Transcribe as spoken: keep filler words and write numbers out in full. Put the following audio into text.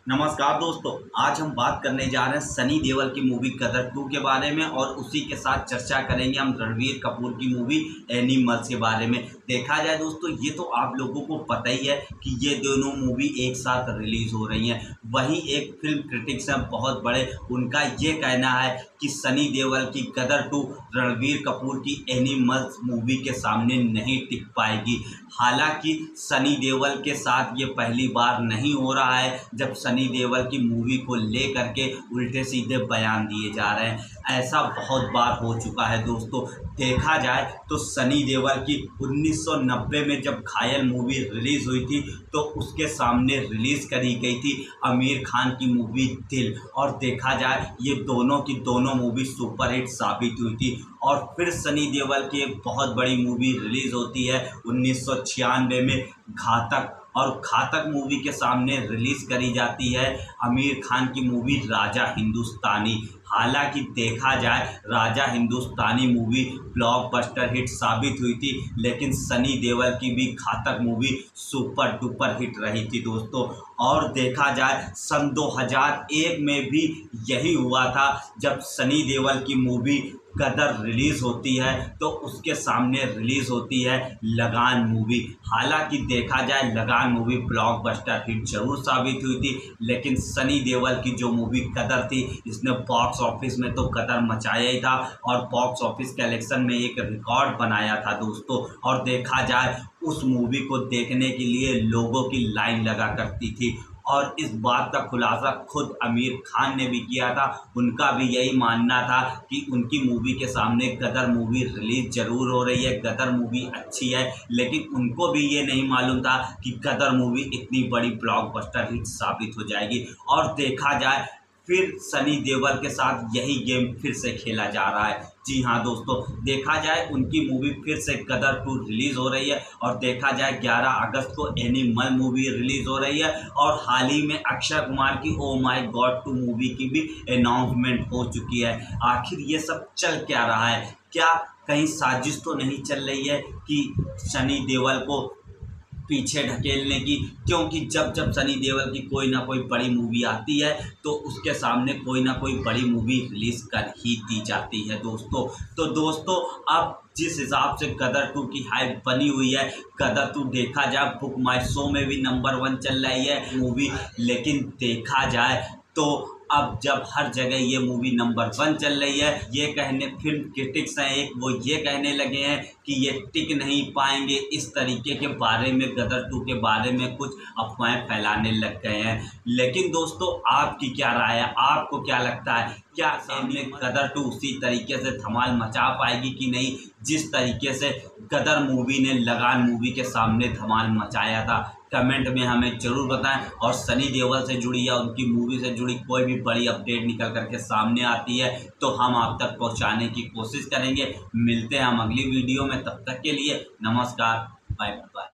नमस्कार दोस्तों, आज हम बात करने जा रहे हैं सनी देओल की मूवी गदर टू के बारे में और उसी के साथ चर्चा करेंगे हम रणवीर कपूर की मूवी एनिमल्स के बारे में। देखा जाए दोस्तों, ये तो आप लोगों को पता ही है कि ये दोनों मूवी एक साथ रिलीज हो रही हैं। वहीं एक फिल्म क्रिटिक्स हैं बहुत बड़े, उनका ये कहना है कि सनी देओल की गदर टू रणवीर कपूर की एनिमल्स मूवी के सामने नहीं टिक पाएगी। हालांकि सनी देओल के साथ ये पहली बार नहीं हो रहा है जब सनी देओल की मूवी को लेकर के उल्टे सीधे बयान दिए जा रहे हैं। ऐसा बहुत बार हो चुका है दोस्तों। देखा जाए तो सनी देओल की उन्नीस सौ नब्बे में जब घायल मूवी रिलीज़ हुई थी तो उसके सामने रिलीज़ करी गई थी आमिर खान की मूवी दिल, और देखा जाए ये दोनों की दोनों मूवी सुपरहिट साबित हुई थी। और फिर सनी देओल की एक बहुत बड़ी मूवी रिलीज़ होती है उन्नीस सौ छियानवे में घातक, और घातक मूवी के सामने रिलीज़ करी जाती है आमिर खान की मूवी राजा हिंदुस्तानी। हालांकि देखा जाए Raja Hindustani movie blockbuster hit साबित हुई थी, लेकिन सनी देओल की भी घातक मूवी सुपर डुपर हिट रही थी दोस्तों। और देखा जाए सन दो हज़ार एक में भी यही हुआ था, जब सनी देओल की मूवी गदर रिलीज़ होती है तो उसके सामने रिलीज़ होती है लगान मूवी। हालांकि देखा जाए लगान मूवी ब्लॉकबस्टर हिट जरूर साबित हुई थी, लेकिन सनी देओल की जो मूवी गदर थी इसने बॉक्स ऑफिस में तो गदर मचाया ही था और बॉक्स ऑफिस कलेक्शन में एक रिकॉर्ड बनाया था दोस्तों। और देखा जाए उस मूवी को देखने के लिए लोगों की लाइन लगा करती थी, और इस बात का खुलासा खुद आमिर खान ने भी किया था। उनका भी यही मानना था कि उनकी मूवी के सामने गदर मूवी रिलीज जरूर हो रही है, गदर मूवी अच्छी है, लेकिन उनको भी ये नहीं मालूम था कि गदर मूवी इतनी बड़ी ब्लॉकबस्टर हिट साबित हो जाएगी। और देखा जाए फिर सनी देओल के साथ यही गेम फिर से खेला जा रहा है। जी हाँ दोस्तों, देखा जाए उनकी मूवी फिर से गदर टू रिलीज़ हो रही है, और देखा जाए ग्यारह अगस्त को एनिमल मूवी रिलीज़ हो रही है, और हाल ही में अक्षय कुमार की Oh My God two movie की भी अनाउंसमेंट हो चुकी है। आखिर ये सब चल क्या रहा है? क्या कहीं साजिश तो नहीं चल रही है कि सनी देओल को पीछे ढकेलने की? क्योंकि जब जब सनी देओल की कोई ना कोई बड़ी मूवी आती है तो उसके सामने कोई ना कोई बड़ी मूवी रिलीज कर ही दी जाती है दोस्तों। तो दोस्तों, अब जिस हिसाब से गदर टू की हाइप बनी हुई है, गदर टू देखा जाए बुक माई शो में भी नंबर वन चल रही है मूवी, लेकिन देखा जाए तो अब जब हर जगह ये मूवी नंबर वन चल रही है, ये कहने फिल्म क्रिटिक्स हैं एक, वो ये कहने लगे हैं कि ये टिक नहीं पाएंगे। इस तरीके के बारे में गदर टू के बारे में कुछ अफवाहें फैलाने लग गए हैं। लेकिन दोस्तों, आपकी क्या राय है? आपको क्या लगता है, क्या सामने गदर टू उसी तरीके से धमाल मचा पाएगी कि नहीं, जिस तरीके से गदर मूवी ने लगान मूवी के सामने धमाल मचाया था? कमेंट में हमें ज़रूर बताएं। और सनी देओल से जुड़ी या उनकी मूवी से जुड़ी कोई भी बड़ी अपडेट निकल करके सामने आती है तो हम आप तक पहुंचाने की कोशिश करेंगे। मिलते हैं हम अगली वीडियो में, तब तक के लिए नमस्कार, बाय बाय।